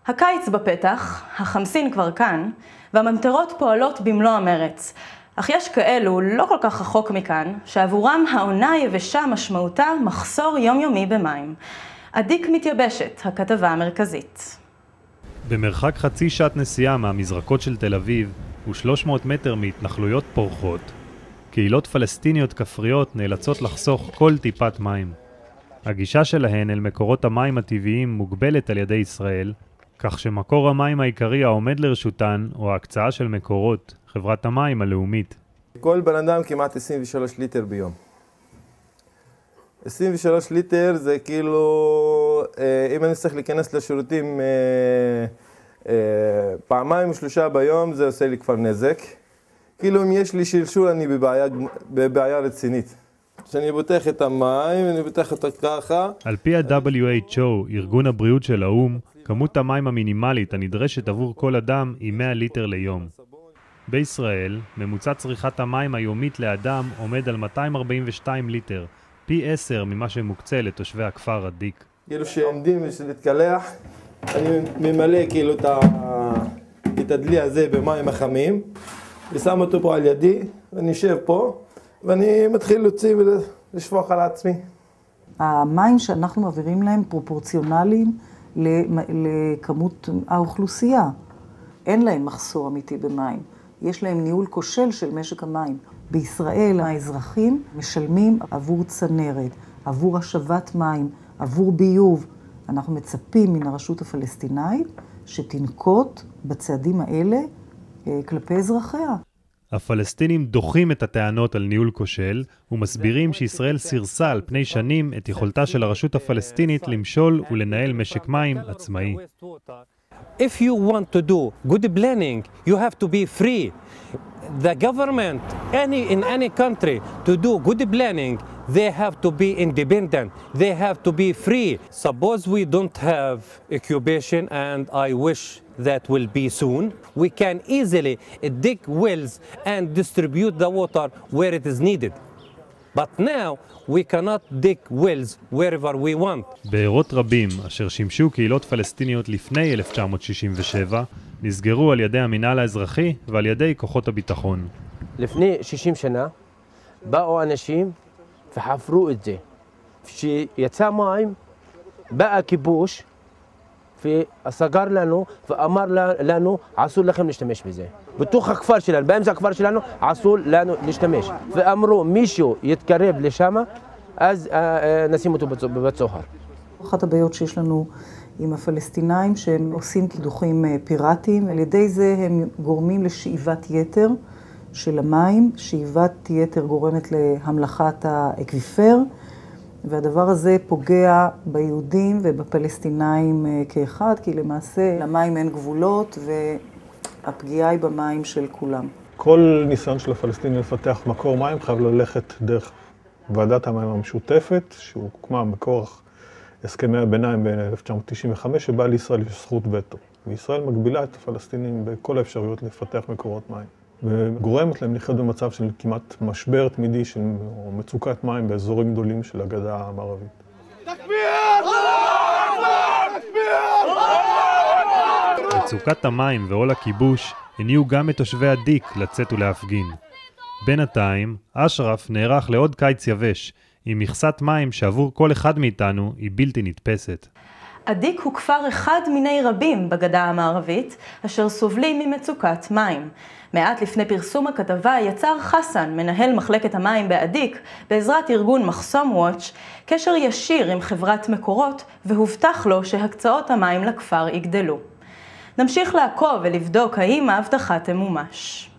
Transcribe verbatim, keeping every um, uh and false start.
הקיץ בפתח, החמסין כבר כאן, והממטרות פועלות במלוא המרץ. אך יש כאלו, לא כל כך רחוק מכאן, שעבורם העונה היבשה משמעותה מחסור יומיומי במים. אדיק מתייבשת, הכתבה המרכזית. במרחק חצי שעת נסיעה מהמזרקות של תל אביב ו-שלוש מאות מטר מהתנחלויות פורחות, קהילות פלסטיניות כפריות נאלצות לחסוך כל טיפת מים. הגישה שלהן אל מקורות המים הטבעיים מוגבלת על ידי ישראל, כך שמקור המים העיקרי העומד לרשותן הוא ההקצאה של מקורות, חברת המים הלאומית. כל בן אדם כמעט עשרים ושלושה ליטר ביום. עשרים ושלושה ליטר זה כאילו, אם אני צריך להיכנס לשירותים פעמיים ושלושה ביום, זה עושה לי כבר נזק. כאילו אם יש לי שלשול אני בבעיה, בבעיה רצינית. כשאני בוטח את המים, אני בוטח אותה ככה. על פי ה-דאבליו אייץ' או, ארגון הבריאות של האו"ם, כמות המים המינימלית הנדרשת עבור כל אדם היא מאה ליטר ליום. בישראל, ממוצע צריכת המים היומית לאדם עומד על מאתיים ארבעים ושתיים ליטר, פי עשר ממה שמוקצה לתושבי הכפר אדיק. כאילו שעומדים להתקלח, אני ממלא כאילו את הדלי הזה במים החמים, ושם אותו פה על ידי, ואני יושב פה, ואני מתחיל להוציא ולשפוך על עצמי. המים שאנחנו מעבירים להם פרופורציונליים לכמות האוכלוסייה. אין להם מחסור אמיתי במים. יש להם ניהול כושל של משק המים. בישראל האזרחים משלמים עבור צנרת, עבור השבת מים, עבור ביוב. אנחנו מצפים מן הרשות הפלסטינאית שתנקוט בצעדים האלה כלפי אזרחיה. הפלסטינים דוחים את הטענות על ניהול כושל ומסבירים שישראל סירסה על פני שנים את יכולתה של הרשות הפלסטינית למשול ולנהל משק מים עצמאי. If you want to do good planning, you have to be free. The government, any in any country, to do good planning, they have to be independent. They have to be free. Suppose we don't have occupation, and I wish that will be soon, we can easily dig wells and distribute the water where it is needed. But now we cannot dig wells wherever we want. בארות רבים, אשר שימשו קהילות פלסטיניות לפני אלף תשע מאות שישים ושבע, נסגרו על ידי המינהל האזרחי ועל ידי כוחות הביטחון. לפני שישים שנה באו אנשים וחפרו את זה. כשיצא מים, בא כיבוש וסגר לנו ואמר לנו, אסור לכם להשתמש בזה. בתוך הכפר שלנו, באמצע הכפר שלנו, אסור לנו להשתמש. ואמרו, מישהו יתקרב לשם, אז נשים אותו בבית סוהר. אחת הבעיות שיש לנו עם הפלסטינאים, שהם עושים קידוחים פיראטיים, על ידי זה הם גורמים לשאיבת יתר של המים. שאיבת יתר גורמת להמלכת האקוויפר, והדבר הזה פוגע ביהודים ובפלסטינאים כאחד, כי למעשה למים אין גבולות והפגיעה היא במים של כולם. כל ניסיון של הפלסטינים לפתח מקור מים חייב ללכת דרך ועדת המים המשותפת, שהוקמה מכורח הסכמי הביניים ב-אלף תשע מאות תשעים וחמש, שבה לישראל יש זכות וטו. וישראל מגבילה את הפלסטינים בכל האפשרויות לפתח מקורות מים. וגורמת להם לחיות במצב של כמעט משבר תמידי של או מצוקת מים באזורים גדולים של הגדה המערבית. מצוקת המים ועול הכיבוש הניעו גם את תושבי אדיק לצאת ולהפגין. בינתיים, אשרף נערך לעוד קיץ יבש, עם מכסת מים שעבור כל אחד מאיתנו היא בלתי נתפסת. אדיק הוא כפר אחד מיני רבים בגדה המערבית, אשר סובלים ממצוקת מים. מעט לפני פרסום הכתבה יצר חסן, מנהל מחלקת המים באדיק, בעזרת ארגון מחסום וואץ', קשר ישיר עם חברת מקורות, והובטח לו שהקצאות המים לכפר יגדלו. נמשיך לעקוב ולבדוק האם ההבטחה תמומש.